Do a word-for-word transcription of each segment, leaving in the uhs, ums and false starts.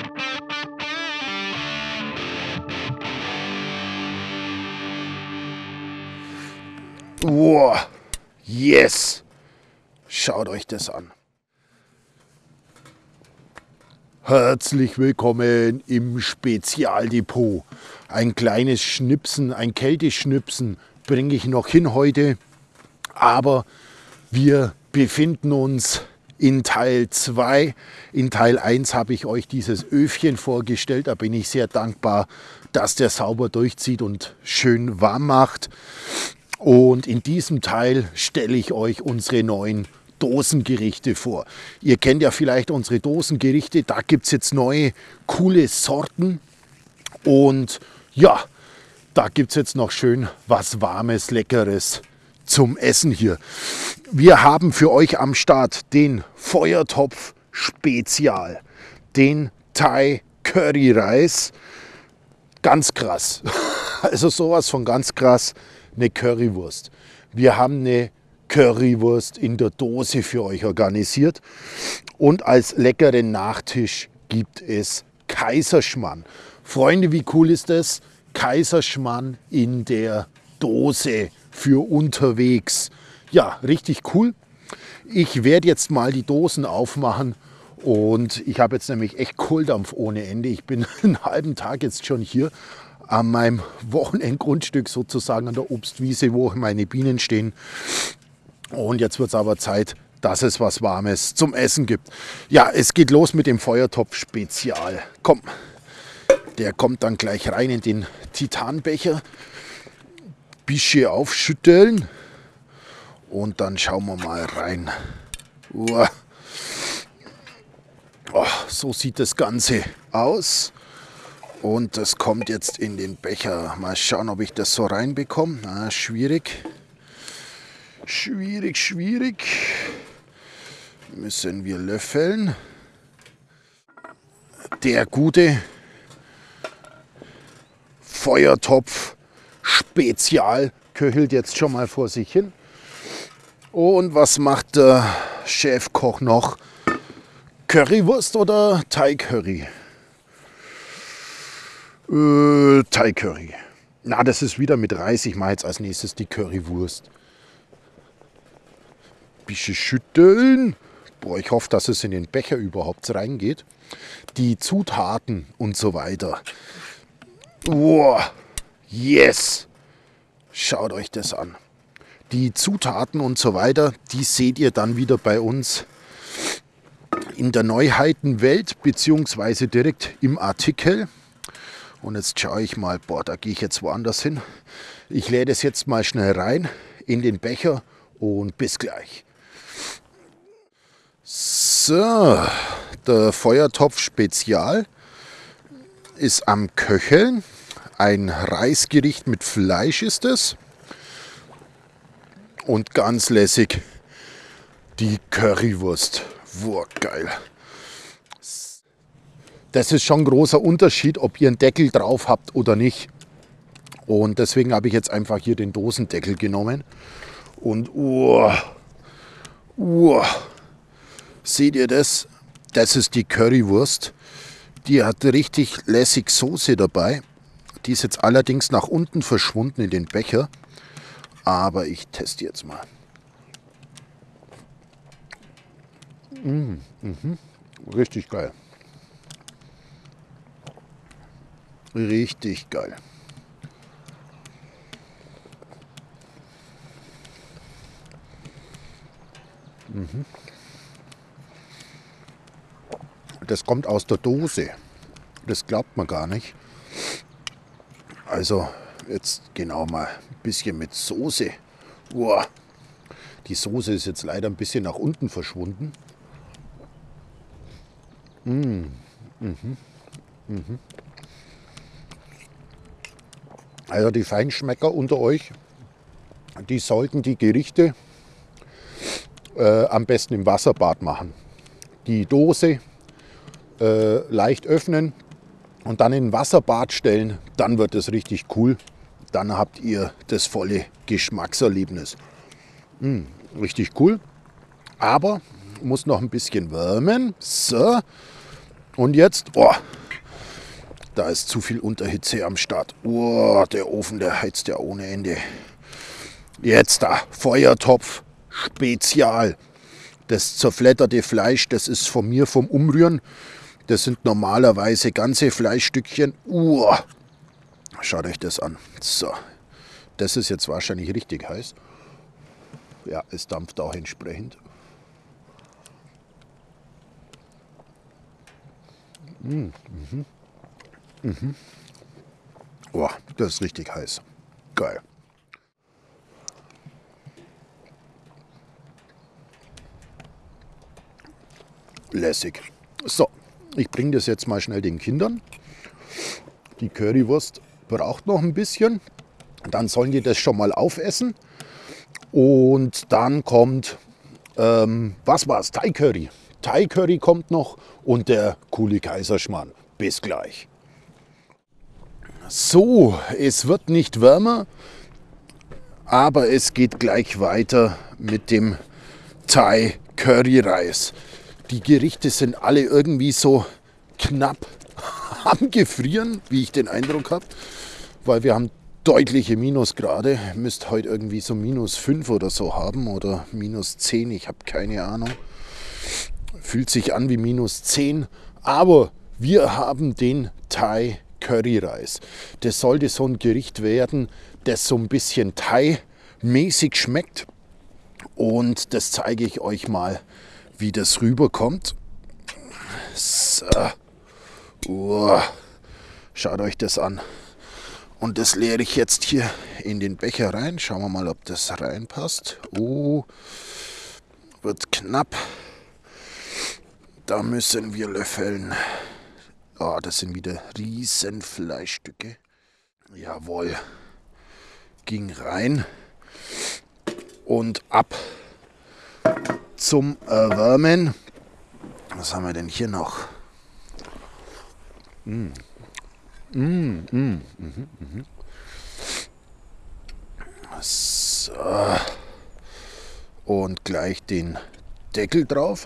Wow, yes! Schaut euch das an. Herzlich willkommen im Spezialdepot. Ein kleines Schnipsen, ein Kälteschnipsen bringe ich noch hin heute. Aber wir befinden uns in Teil zwei. In Teil eins habe ich euch dieses Öfchen vorgestellt. Da bin ich sehr dankbar, dass der sauber durchzieht und schön warm macht. Und in diesem Teil stelle ich euch unsere neuen Dosengerichte vor. Ihr kennt ja vielleicht unsere Dosengerichte, da gibt es jetzt neue coole Sorten. Und ja, da gibt es jetzt noch schön was Warmes, Leckeres zum Essen hier. Wir haben für euch am Start den Feuertopf Spezial, den Thai Curry Reis. Ganz krass, also sowas von ganz krass. Eine Currywurst. Wir haben eine Currywurst in der Dose für euch organisiert. Und als leckeren Nachtisch gibt es Kaiserschmarrn. Freunde, wie cool ist das? Kaiserschmarrn in der Dose für unterwegs. Ja, richtig cool. Ich werde jetzt mal die Dosen aufmachen. Und ich habe jetzt nämlich echt Kohldampf ohne Ende. Ich bin einen halben Tag jetzt schon hier an meinem Wochenendgrundstück sozusagen an der Obstwiese, wo meine Bienen stehen. Und jetzt wird es aber Zeit, dass es was Warmes zum Essen gibt. Ja, es geht los mit dem Feuertopf Spezial. Komm, der kommt dann gleich rein in den Titanbecher. Bisschen aufschütteln und dann schauen wir mal rein. Uah. Oh, so sieht das Ganze aus. Und das kommt jetzt in den Becher. Mal schauen, ob ich das so reinbekomme. Ah, schwierig. Schwierig, schwierig. Müssen wir löffeln. Der gute Feuertopf Spezial köchelt jetzt schon mal vor sich hin. Und was macht der Chefkoch noch? Currywurst oder Thai Curry? Äh, Thai Curry. Na, das ist wieder mit Reis. Ich mache jetzt als nächstes die Currywurst. Bisschen schütteln. Boah, ich hoffe, dass es in den Becher überhaupt reingeht. Die Zutaten und so weiter. Wow, yes! Schaut euch das an. Die Zutaten und so weiter, die seht ihr dann wieder bei uns in der Neuheitenwelt, beziehungsweise direkt im Artikel. Und jetzt schaue ich mal, boah, da gehe ich jetzt woanders hin. Ich läde es jetzt mal schnell rein in den Becher und bis gleich. So, der Feuertopf Spezial ist am Köcheln. Ein Reisgericht mit Fleisch ist es. Und ganz lässig die Currywurst. Wow, geil. Das ist schon ein großer Unterschied, ob ihr einen Deckel drauf habt oder nicht. Und deswegen habe ich jetzt einfach hier den Dosendeckel genommen. Und uh, uh, seht ihr das? Das ist die Currywurst. Die hat richtig lässig Soße dabei. Die ist jetzt allerdings nach unten verschwunden in den Becher. Aber ich teste jetzt mal. Mmh, mhm. Richtig geil. Richtig geil. Mhm. Das kommt aus der Dose. Das glaubt man gar nicht. Also jetzt genau mal ein bisschen mit Soße. Uah. Die Soße ist jetzt leider ein bisschen nach unten verschwunden. Mmh. Mhm. Mhm. Also die Feinschmecker unter euch, die sollten die Gerichte äh, am besten im Wasserbad machen. Die Dose äh, leicht öffnen und dann in ein Wasserbad stellen, dann wird es richtig cool. Dann habt ihr das volle Geschmackserlebnis. Mmh, richtig cool, aber muss noch ein bisschen wärmen. So, Und jetzt, oh, da ist zu viel Unterhitze am Start. Oh, der Ofen, der heizt ja ohne Ende. Jetzt da, Feuertopf, Spezial. Das zerfledderte Fleisch, das ist von mir vom Umrühren. Das sind normalerweise ganze Fleischstückchen. Uh, schaut euch das an. So, das ist jetzt wahrscheinlich richtig heiß. Ja, es dampft auch entsprechend. Mm, mhm. Mhm. Oh, das ist richtig heiß. Geil. Lässig. So, ich bringe das jetzt mal schnell den Kindern. Die Currywurst braucht noch ein bisschen. Dann sollen die das schon mal aufessen. Und dann kommt, ähm, was war's? Thai Curry. Thai Curry kommt noch und der coole Kaiserschmarrn. Bis gleich. So, es wird nicht wärmer, aber es geht gleich weiter mit dem Thai Curry Reis. Die Gerichte sind alle irgendwie so knapp am Gefrieren, wie ich den Eindruck habe, weil wir haben deutliche Minusgrade. Ihr müsst heute irgendwie so minus fünf oder so haben oder minus zehn, ich habe keine Ahnung. Fühlt sich an wie minus zehn, aber wir haben den Thai Curry Reis. Das sollte so ein Gericht werden, das so ein bisschen Thai-mäßig schmeckt. Und das zeige ich euch mal, wie das rüberkommt. So. Uh. Schaut euch das an. Und das leere ich jetzt hier in den Becher rein. Schauen wir mal, ob das reinpasst. Oh, wird knapp. Da müssen wir löffeln. Oh, das sind wieder riesen Fleischstücke. Jawohl. Ging rein. Und ab zum Erwärmen. Was haben wir denn hier noch? Mm. Mm, mm, mm, mm. So. Und gleich den Deckel drauf.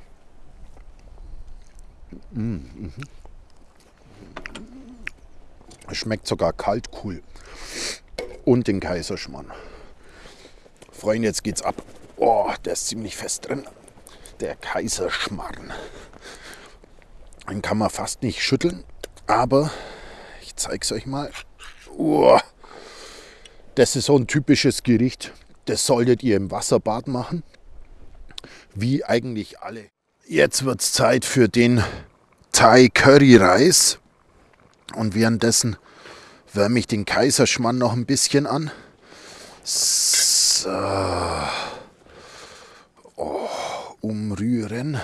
Mm, mm. Schmeckt sogar kalt cool. Und den Kaiserschmarrn. Freunde, jetzt geht's ab. Oh, der ist ziemlich fest drin. Der Kaiserschmarrn. Den kann man fast nicht schütteln, aber ich zeige es euch mal. Oh, das ist so ein typisches Gericht. Das solltet ihr im Wasserbad machen. Wie eigentlich alle. Jetzt wird es Zeit für den Thai Curry Reis. Und währenddessen wärme ich den Kaiserschmarrn noch ein bisschen an. So. Oh, umrühren.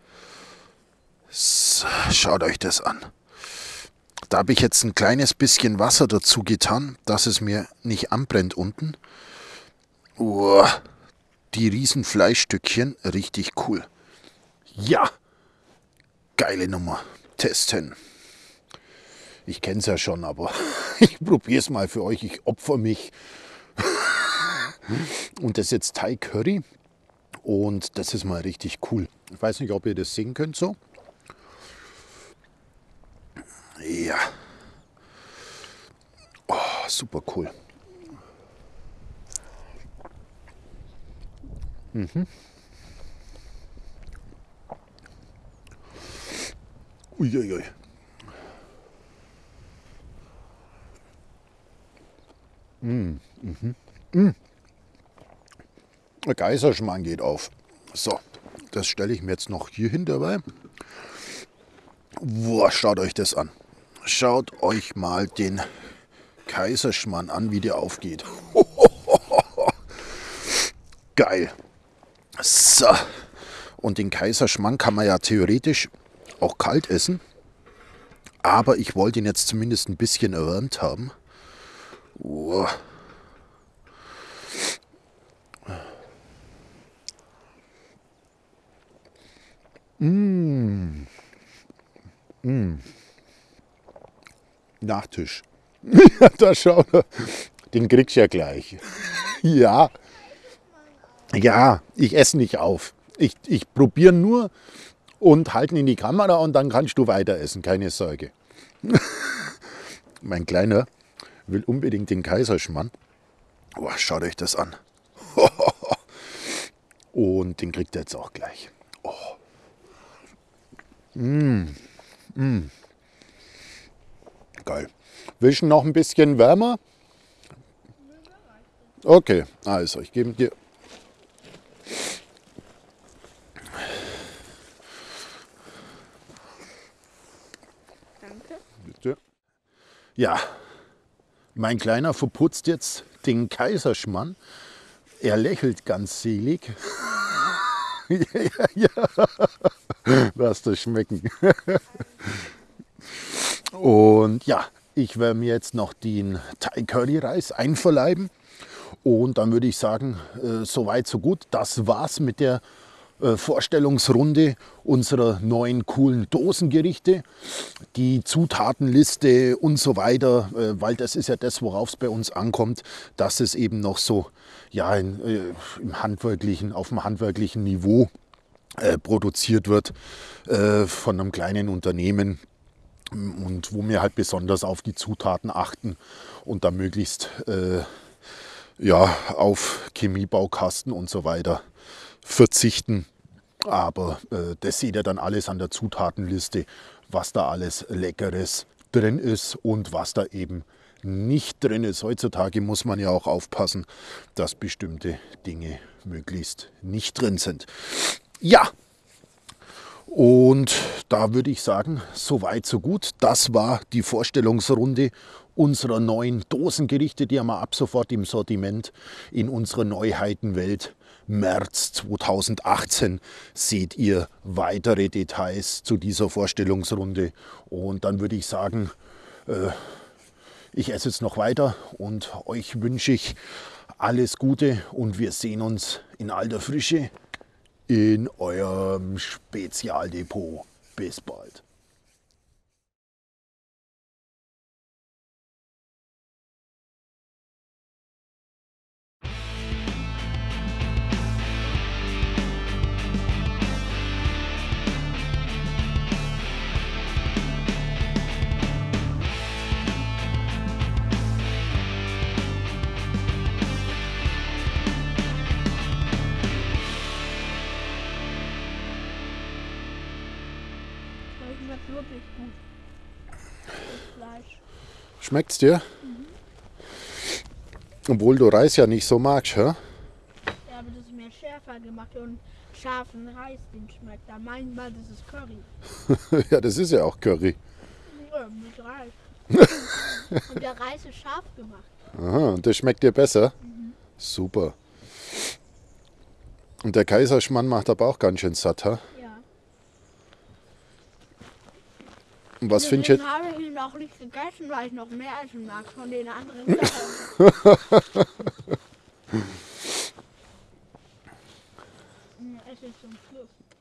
So, schaut euch das an. Da habe ich jetzt ein kleines bisschen Wasser dazu getan, dass es mir nicht anbrennt unten. Oh, die riesen Fleischstückchen, richtig cool. Ja, geile Nummer. Testen. Ich kenne es ja schon, aber ich probiere es mal für euch. Ich opfer mich. Und das ist jetzt Thai Curry. Und das ist mal richtig cool. Ich weiß nicht, ob ihr das sehen könnt so. Ja. Oh, super cool. Mhm. Uiuiui. Mm, mhm. Mm. Der Kaiserschmarrn geht auf. So, das stelle ich mir jetzt noch hier hin dabei. Boah, schaut euch das an. Schaut euch mal den Kaiserschmarrn an, wie der aufgeht. Geil. So. Und den Kaiserschmarrn kann man ja theoretisch auch kalt essen. Aber ich wollte ihn jetzt zumindest ein bisschen erwärmt haben. Oh. Mmh. Mmh. Nachtisch. Da schau, den kriegst du ja gleich. Ja. Ja, ich esse nicht auf. Ich, ich probiere nur, und halten in die Kamera und dann kannst du weiter essen, keine Sorge. Mein Kleiner will unbedingt den Kaiserschmarrn. Oh, schaut euch das an. Und den kriegt er jetzt auch gleich. Oh. Mm. Mm. Geil. Willst du noch ein bisschen wärmer? Okay, also ich gebe dir. Danke. Bitte. Ja, mein Kleiner verputzt jetzt den Kaiserschmarrn. Er lächelt ganz selig. Ja, ja, ja. Lass das schmecken. Und ja, ich werde mir jetzt noch den Thai Curry Reis einverleiben. Und dann würde ich sagen, äh, soweit so gut. Das war's mit der äh, Vorstellungsrunde unserer neuen coolen Dosengerichte. Die Zutatenliste und so weiter, äh, weil das ist ja das, worauf es bei uns ankommt, dass es eben noch so ja, in, äh, im handwerklichen, auf dem handwerklichen Niveau äh, produziert wird äh, von einem kleinen Unternehmen. Und wo wir halt besonders auf die Zutaten achten und da möglichst äh, ja, auf Chemiebaukasten und so weiter verzichten. Aber äh, das seht ihr dann alles an der Zutatenliste, was da alles Leckeres drin ist und was da eben nicht drin ist. Heutzutage muss man ja auch aufpassen, dass bestimmte Dinge möglichst nicht drin sind. Ja, und da würde ich sagen, so weit, so gut. Das war die Vorstellungsrunde unserer neuen Dosengerichte. Die haben wir ab sofort im Sortiment in unserer Neuheitenwelt. März zweitausendachtzehn seht ihr weitere Details zu dieser Vorstellungsrunde. Und dann würde ich sagen, äh, ich esse jetzt noch weiter und euch wünsche ich alles Gute und wir sehen uns in alter Frische in eurem Spezialdepot. Bis bald. Das schmeckt wirklich gut. Das Fleisch. Schmeckt's dir? Mhm. Obwohl du Reis ja nicht so magst, hä? Ja, aber das ist mehr schärfer gemacht und scharfen Reis, den schmeckt. Da meinen wir, das ist Curry. Ja, das ist ja auch Curry. Ja, mit Reis. Und der Reis ist scharf gemacht. Aha, und das schmeckt dir besser? Mhm. Super. Und der Kaiserschmarrn macht aber auch ganz schön satt, hä? Ja. Und was findest du Deswegen jetzt? habe ich ihn auch nicht gegessen, weil ich noch mehr essen mag von den anderen Sachen. Esse ich zum Schluss.